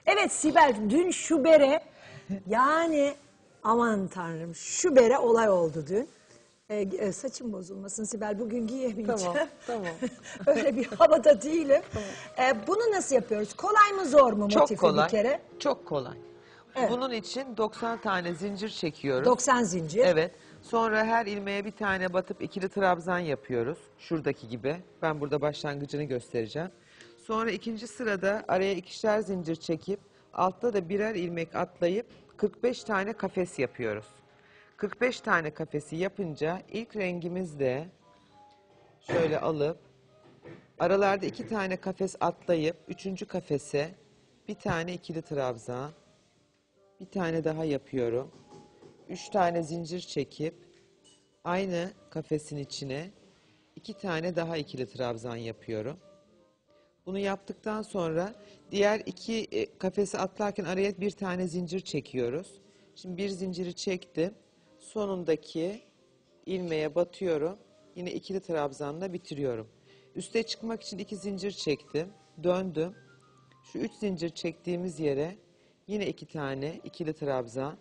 Evet Sibel, dün şu bere yani aman tanrım şu bere olay oldu dün. Saçım bozulmasın Sibel, bugün giyemeyeceğim. Tamam, tamam. Öyle bir havada değilim. Bunu nasıl yapıyoruz? Kolay mı zor mu Çok motifi kolay. bir kere? Çok kolay. Evet. Bunun için 90 tane zincir çekiyoruz. 90 zincir. Evet. Sonra her ilmeğe bir tane batıp ikili trabzan yapıyoruz. Şuradaki gibi. Ben burada başlangıcını göstereceğim. Sonra ikinci sırada araya ikişer zincir çekip altta da birer ilmek atlayıp 45 tane kafes yapıyoruz. 45 tane kafesi yapınca ilk rengimiz de şöyle alıp aralarda 2 tane kafes atlayıp üçüncü kafese bir tane ikili trabzan, bir tane daha yapıyorum. 3 tane zincir çekip aynı kafesin içine 2 tane daha ikili trabzan yapıyorum. Bunu yaptıktan sonra diğer iki kafesi atlarken araya bir tane zincir çekiyoruz. Şimdi bir zinciri çektim. Sonundaki ilmeğe batıyorum. Yine ikili trabzanla bitiriyorum. Üste çıkmak için 2 zincir çektim. Döndüm. Şu 3 zincir çektiğimiz yere yine 2 tane ikili trabzan.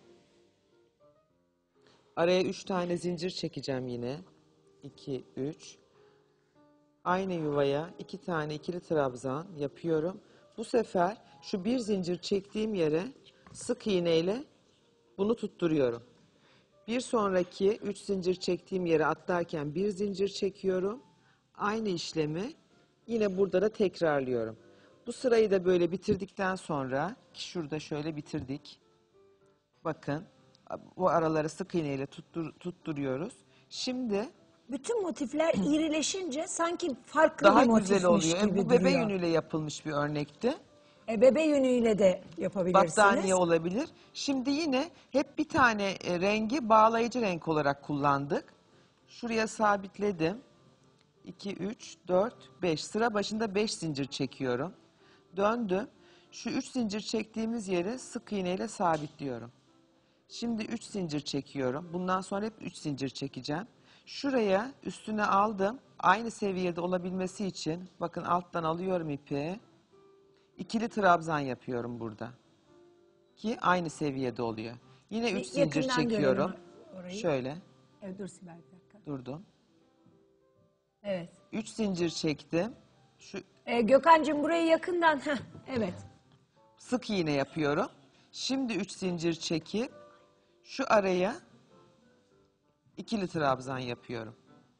Araya 3 tane zincir çekeceğim yine. 2, 3. Aynı yuvaya 2 tane ikili trabzan yapıyorum. Bu sefer şu bir zincir çektiğim yere sık iğneyle bunu tutturuyorum. Bir sonraki 3 zincir çektiğim yere atlarken bir zincir çekiyorum. Aynı işlemi yine burada da tekrarlıyorum. Bu sırayı da böyle bitirdikten sonra ki şurada şöyle bitirdik. Bakın bu araları sık iğneyle tutturuyoruz. Şimdi Bütün motifler irileşince sanki farklı daha bir güzel motifmiş oluyor. gibi Bu bebe duruyor. yünüyle yapılmış bir örnekti. Bebe yünüyle de yapabilirsiniz. Battaniye olabilir. Şimdi yine hep bir tane rengi bağlayıcı renk olarak kullandık. Şuraya sabitledim. 2, 3, 4, 5. Sıra başında 5 zincir çekiyorum. Döndüm. Şu 3 zincir çektiğimiz yeri sık iğneyle sabitliyorum. Şimdi 3 zincir çekiyorum. Bundan sonra hep 3 zincir çekeceğim. Şuraya üstüne aldım. Aynı seviyede olabilmesi için bakın alttan alıyorum ipi. İkili trabzan yapıyorum burada. Ki aynı seviyede oluyor. Yine 3 zincir Yakından çekiyorum. görelim orayı. Şöyle Evet, dur Sibel bir dakika. durdum. Evet. 3 zincir çektim. Şu Gökhan'cığım burayı yakından. Heh, evet. sık iğne yapıyorum. Şimdi 3 zincir çekip şu araya ikili trabzan yapıyorum.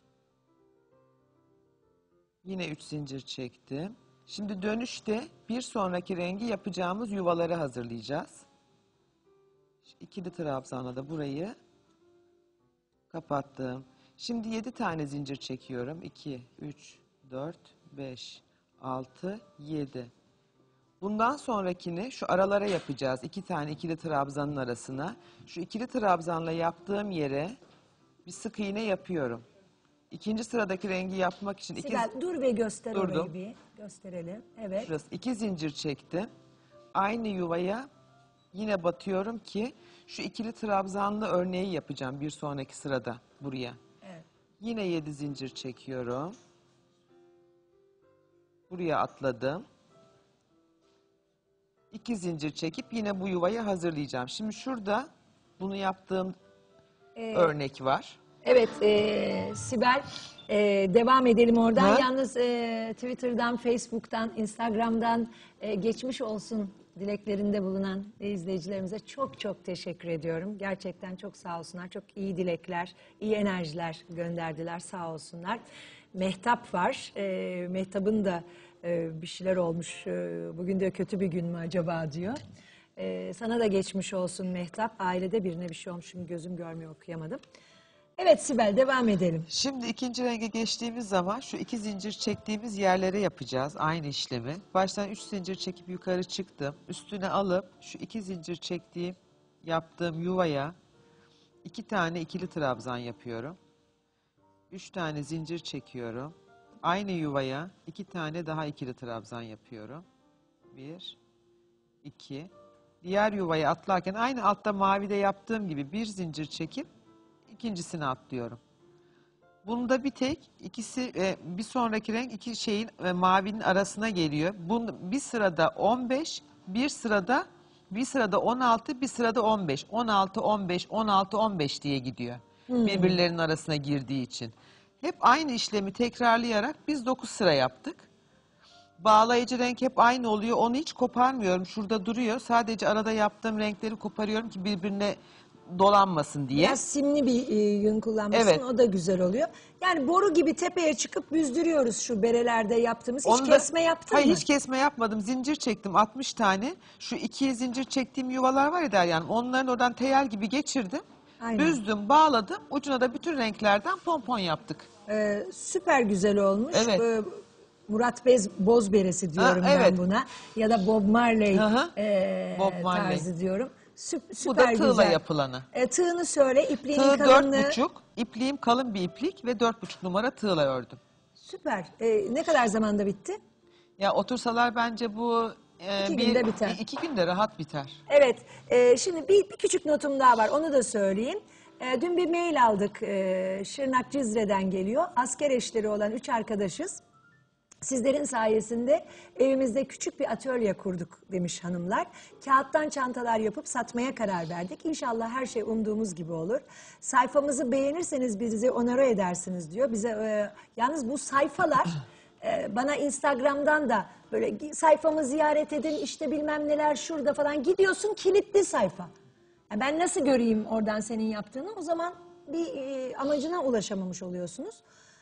Yine 3 zincir çektim. Şimdi dönüşte bir sonraki rengi yapacağımız yuvaları hazırlayacağız. İkili trabzanla da burayı kapattım. Şimdi 7 tane zincir çekiyorum. 2, 3, 4, 5, 6, 7. Bundan sonrakini şu aralara yapacağız. 2 tane ikili trabzanın arasına. Şu ikili trabzanla yaptığım yere bir sık iğne yapıyorum. İkinci sıradaki rengi yapmak için Sibel dur ve göster Durdum. orayı bir. Gösterelim. Evet. şurası 2 zincir çektim. Aynı yuvaya yine batıyorum ki şu ikili trabzanlı örneği yapacağım bir sonraki sırada buraya. Evet. Yine 7 zincir çekiyorum. Buraya atladım. 2 zincir çekip yine bu yuvayı hazırlayacağım. Şimdi şurada bunu yaptığım örnek var. Evet Sibel, devam edelim oradan. Ha? Yalnız Twitter'dan, Facebook'tan, Instagram'dan geçmiş olsun dileklerinde bulunan izleyicilerimize çok çok teşekkür ediyorum. Gerçekten çok sağ olsunlar. Çok iyi dilekler, iyi enerjiler gönderdiler, sağ olsunlar. Mehtap var. Mehtap'ın da bir şeyler olmuş. Bugün de kötü bir gün mü acaba diyor. Sana da geçmiş olsun Mehtap. Ailede birine bir şey olmuş. Şimdi gözüm görmüyor, okuyamadım. Evet Sibel, devam edelim. Şimdi ikinci renge geçtiğimiz zaman şu 2 zincir çektiğimiz yerlere yapacağız aynı işlemi. Baştan 3 zincir çekip yukarı çıktım. Üstüne alıp şu 2 zincir çektiğim yaptığım yuvaya 2 tane ikili trabzan yapıyorum. 3 tane zincir çekiyorum. Aynı yuvaya 2 tane daha ikili trabzan yapıyorum. 1, 2. Diğer yuvaya atlarken aynı altta mavide yaptığım gibi bir zincir çekip ikincisini atlıyorum. Bunda bir tek ikisi bir sonraki renk iki şeyin mavinin arasına geliyor. Bir sırada 15, bir sırada 16, bir sırada 15. 16, 15, 16, 15 diye gidiyor. Birbirlerinin arasına girdiği için. Hep aynı işlemi tekrarlayarak biz 9 sıra yaptık. Bağlayıcı renk hep aynı oluyor. Onu hiç koparmıyorum. Şurada duruyor. Sadece arada yaptığım renkleri koparıyorum ki birbirine dolanmasın diye. Biraz simli bir yün kullanmışsın. Evet. O da güzel oluyor. Yani boru gibi tepeye çıkıp büzdürüyoruz şu berelerde yaptığımız. Hiç Onu da- kesme yaptın Hayır, mı? hiç kesme yapmadım. Zincir çektim 60 tane. Şu ikili zincir çektiğim yuvalar var ya Derya Hanım. Onların oradan teyel gibi geçirdim. Aynen. Büzdüm, bağladım. Ucuna da bütün renklerden pompon yaptık. Süper güzel olmuş. Evet. Murat Boz beresi diyorum evet. ben buna. Ya da Bob Marley, Hı hı. Bob Marley. tarzı diyorum. Bu Süper da tığla güzel. yapılanı. Tığını söyle, ipliğinin Tığ kalınlığı. 4,5, ipliğim kalın bir iplik ve 4,5 numara tığla ördüm. Süper. Ne kadar zamanda bitti? Ya otursalar bence bu 2 günde biter. 2 günde rahat biter. Evet, şimdi bir küçük notum daha var, onu da söyleyeyim. Dün bir mail aldık, Şırnak Cizre'den geliyor. Asker eşleri olan 3 arkadaşız. Sizlerin sayesinde evimizde küçük bir atölye kurduk demiş hanımlar. Kağıttan çantalar yapıp satmaya karar verdik. İnşallah her şey umduğumuz gibi olur. Sayfamızı beğenirseniz bizi onore edersiniz diyor. Bize yalnız bu sayfalar bana Instagram'dan da böyle sayfamı ziyaret edin işte bilmem neler şurada falan gidiyorsun kilitli sayfa. Yani ben nasıl göreyim oradan senin yaptığını? O zaman bir amacına ulaşamamış oluyorsunuz.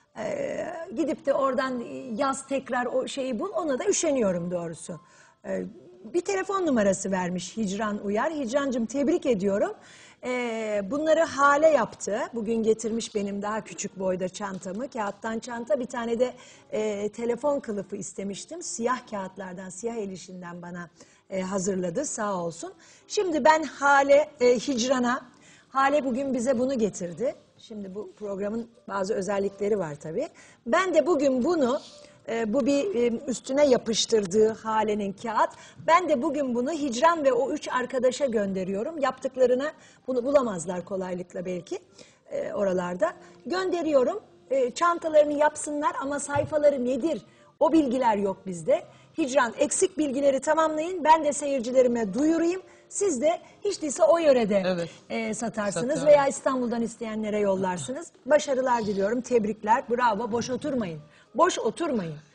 Gidip de oradan yaz tekrar o şeyi bul, ona da üşeniyorum doğrusu. Bir telefon numarası vermiş Hicran Uyar. Hicrancığım tebrik ediyorum. Bunları Hale yaptı. Bugün getirmiş benim daha küçük boyda çantamı. Kağıttan çanta, bir tane de telefon kılıfı istemiştim. Siyah kağıtlardan, siyah el işinden bana hazırladı sağ olsun. Şimdi ben Hicran'a, Hale bugün bize bunu getirdi. Şimdi bu programın bazı özellikleri var tabii. Ben de bugün bunu, bu bir üstüne yapıştırdığı Hale'nin kağıt. Ben de bugün bunu Hicran ve o 3 arkadaşa gönderiyorum. Yaptıklarına bunu bulamazlar kolaylıkla belki oralarda. Gönderiyorum. Çantalarını yapsınlar ama sayfaları nedir? O bilgiler yok bizde. Hicran eksik bilgileri tamamlayın. Ben de seyircilerime duyurayım. Siz de hiç değilse o yörede satarsınız Satarım. veya İstanbul'dan isteyenlere yollarsınız. Başarılar diliyorum, tebrikler, bravo, boş oturmayın. Boş oturmayın.